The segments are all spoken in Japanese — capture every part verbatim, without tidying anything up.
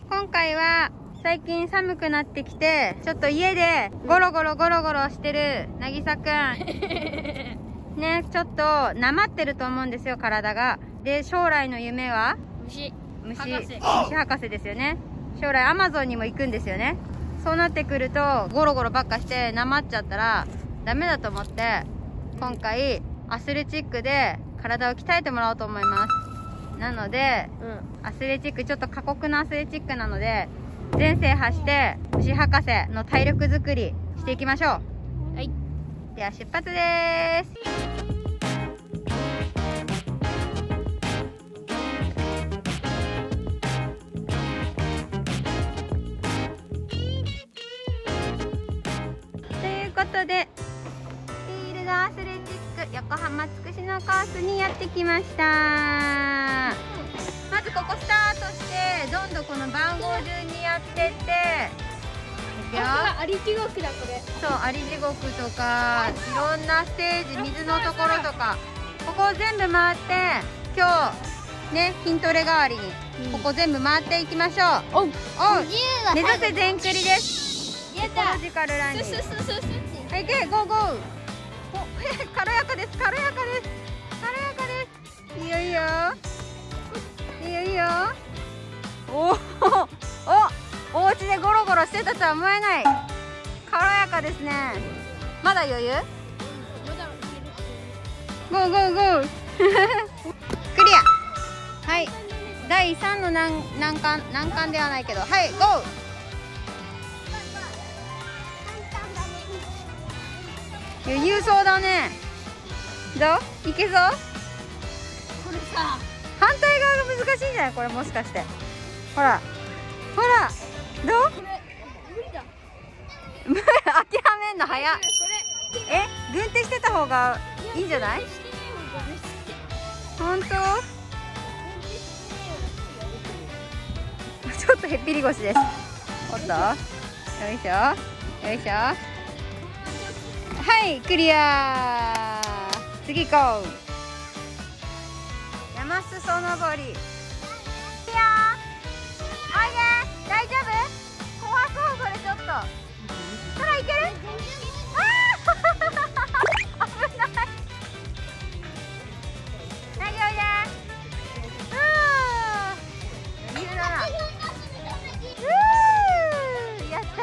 今回は最近寒くなってきて、ちょっと家でゴロゴロゴロゴロしてるなぎさくんね、ちょっとなまってると思うんですよ、体が。で、将来の夢は虫虫博士虫博士ですよね。将来アマゾンにも行くんですよね。そうなってくるとゴロゴロばっかしてなまっちゃったらダメだと思って、今回アスレチックで体を鍛えてもらおうと思います。なので、うん、アスレチック、ちょっと過酷なアスレチックなので、全制覇して虫博士の体力づくりしていきましょう。はい、では出発です。ということで、フィールドアスレチック横浜つくしのコースにやってきました。まずここスタートして、どんどんこの番号順にやってって、いくよ。 アリ地獄だこれ。 そう、アリ地獄とかいろんなステージ、水のところとか、ここを全部回って、今日ね、筋トレ代わりにここ全部回っていきましょう。おうおう、目指せ全クリです。エコロジカルランニング。はい、いけ、ゴーゴー。お、軽やかです、軽やかです、軽やかです。いいよいいよいいよいいよ。おおお、お家でゴロゴロしてたとは思えない、軽やかですね。まだ余裕？ゴーゴーゴークリア。はい、だいさんの難難関、難関ではないけど、はい、ゴー。余裕そうだね。どう？いけそう？ これさ、 反対側が難しいんじゃないこれ、もしかして。ほらほら、どう？ これ無理だ。 諦めんの早っ。え、軍手してた方がいいんじゃない？本当？ちょっとへっぴり腰です。おっと、よいしょよいしょ。はい、クリア。次行こう。山裾登り。いいよ。おいで。大丈夫？怖そう、これちょっと。空いける？ああ危ない。なぎおいで。うー。余裕だな。うー。やった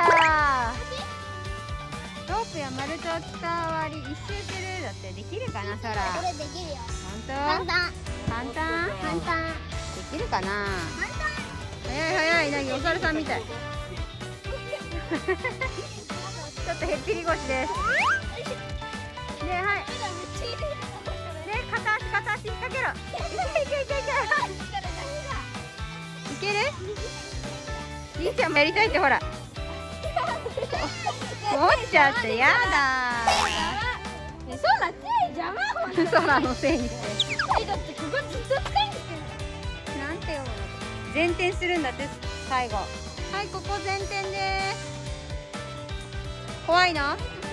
ー。ロープや丸太を伝わり一周する。だってできるかな、空。 これできるよ。 本当？ 簡単。 簡単？ 簡単。 できるかな。 簡単。 早い早い、なぎお猿さんみたい。ちょっとへっぴり腰です。で、はい。で、片足片足引っ掛けろ。いけいけいけいけ。いける？りんちゃんもやりたいって、ほら。落ちちゃってやだー。そうだ、手邪魔。 空のせいにして。 だってここずっと使うんですよ。 なんて読むの？前転するんだって、最後。はい、ここ前転です。怖いの？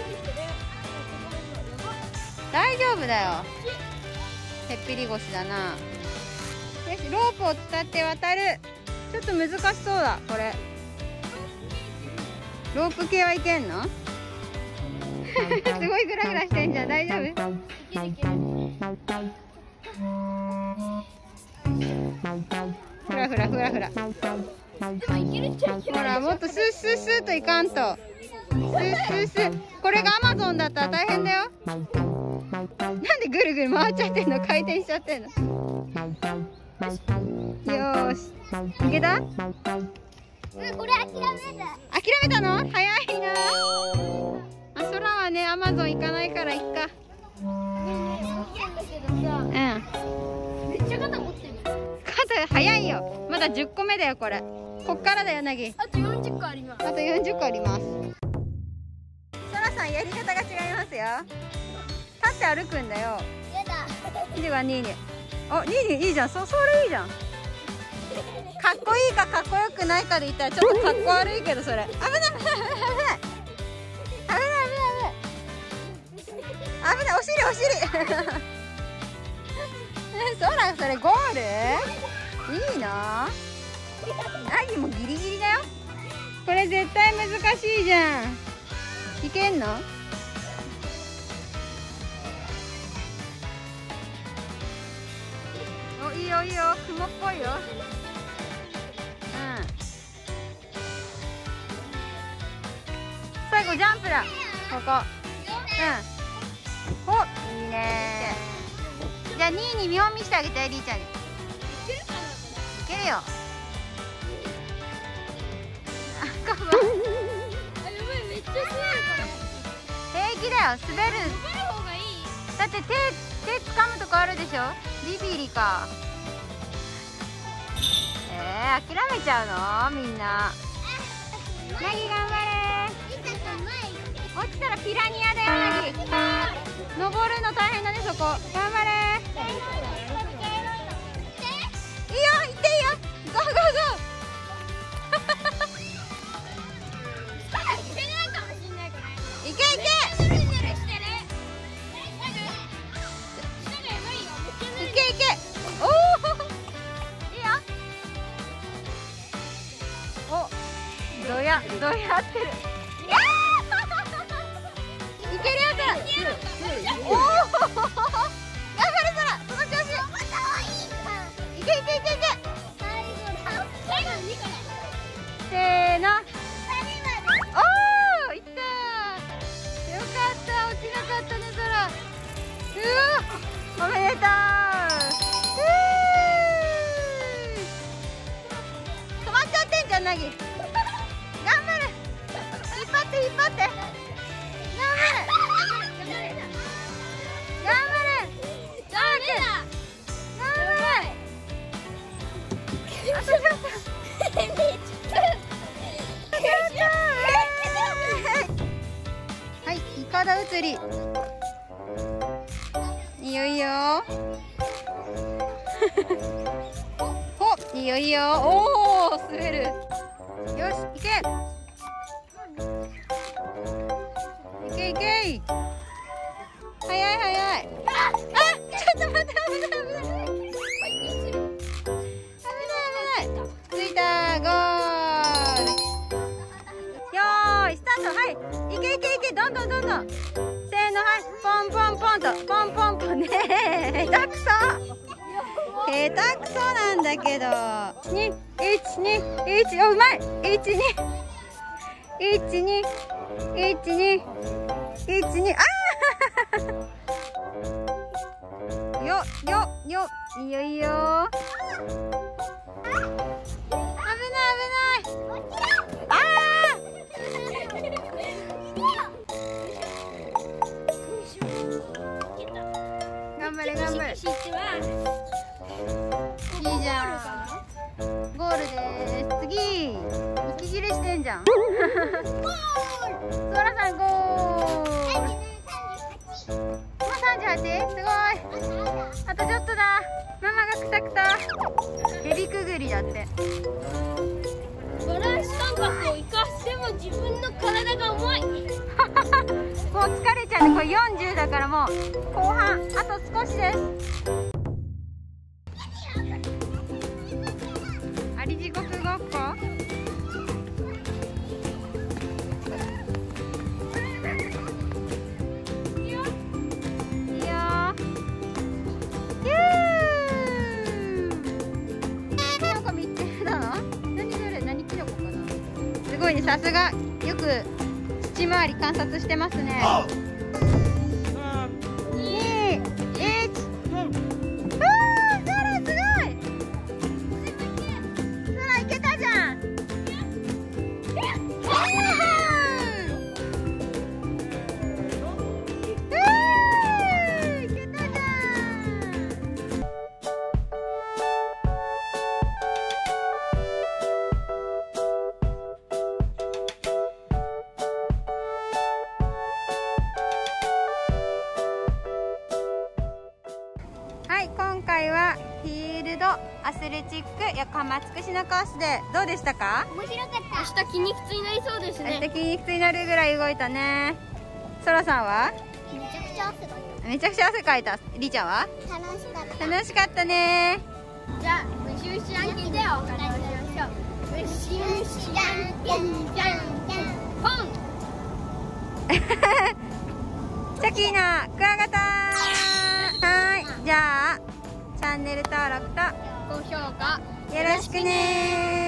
大丈夫だよ。へっぴり腰だな。よし、ロープを伝って渡る。ちょっと難しそうだ、これ。ロープ系はいけんの？すごいグラグラしてんじゃん、大丈夫？いけるいける。ふらふらふらふら。 でもいけるっちゃいけない。 ほら、もっとスースースーといかんと。スースースー。これがアマゾンだったら大変だよ。なんでぐるぐる回っちゃってんの？回転しちゃってんの？よーし、いけた？うん、 これ諦めた。 諦めたの？早いな。あ、空はね、アマゾン行かないからいっか。うん。 めっちゃ肩持ってる。 肩早いよ。まだじゅっこめだよ、これ。こっからだよ、なぎ。 あとよんじゅっこあります。 あとよんじゅっこあります。そらさん、やり方が違いますよ。立って歩くんだよ。 やだ。 いいじゃん、にーにー。あ、にーにーいいじゃん。そ、それいいじゃん。かっこいいかかっこよくないかで言ったらちょっとかっこ悪いけど、それ。危ない危ない危ない危ない。危ない危ない危ない。危ない、お尻お尻。そら、それゴール？いいな。 ナギもギリギリだよ。これ絶対難しいじゃん。いけんの？お、いいよいいよ、雲っぽいよ。うん。最後ジャンプだ。ここ。うん。お、いいね。じゃあにいに見本見してあげて、りーちゃんに。いけるよ。あ、カバ。 めっちゃ強いこれ。 平気だよ、滑る。 滑る方がいい。 だって手、手掴むとこあるでしょ。ビビリか。えー、諦めちゃうのみんな。ナギ頑張れ。落ちたらピラニアだよ、ナギ。登るの大変だね、そこ。頑張れ。いいよ、行っていいよ。ゴーゴーゴー。いけいけ。いけいけ。おお。いいよ。お。どや、どやってる。いけるよ、おお。頑張れ、そら。その調子。いけいけいけいけ。せーの。おお、いったー。よかった、落ちなかったね、そら。うわ、おめでとう。止まっちゃってんじゃん、ナギ。頑張れ。引っ張って引っ張って。頑張れ。頑張れ。ダメだ。頑張れ。あ、ちょっと。はい、いかだ移り。いいよいいよ。ほ、いいよいいよ。おお、滑る。よし、いけ。いけいけ。早い早い。あ、ちょっと待って、危ない危ない。危ない危ない。着いた、ゴール。よーい、スタート。はい、いけいけいけ、どんどんどんどん。せーの、はい、ポンポンポンと、ポンポンポンね。下手くそ。下手くそなんだけど。に、いち、に、いち、お、うまい。いち、に、いち、に、いち、に、いち、に、あーよ、よ、よ、いいよいいよ。危ない危ない。ああ。頑張れ頑張れ。いいじゃん。ゴールです。次。息切れしてんじゃん。そらさんゴール。もうさんじゅうはち？すごい。あとちょっとだ。ママがくたくた。ヘビくぐりだって。 バランス感覚を生かしても自分の体が重い。もう疲れちゃうね。これよんじゅうだからもう後半あと少しです。あり地獄ごっこ。いいよ。いいよ。ヒュー。キノコ見つけたの？何それ？何キノコかな？すごいね。さすが。よく土回り観察してますね。に、いち。うわー、ソラすごい。ソラいけたじゃん。いけたじゃん。はい、今回はフィールドアスレチック横浜つくしのコースでどうでしたか？ 面白かった。明日筋肉痛になりそうですね。 明日筋肉痛になるぐらい動いたね。そらさんは？ めちゃくちゃ汗かいめちゃくちゃ汗かいた。りーちゃんは？ た。楽しかった。 楽しかったね。 じゃあ。 ムシムシじゃんけんでお金をしましょう。ムシムシじゃんけんじゃんけんポン。 チョキーナクワガタ。はい、じゃあチャンネル登録と高評価よろしくねー。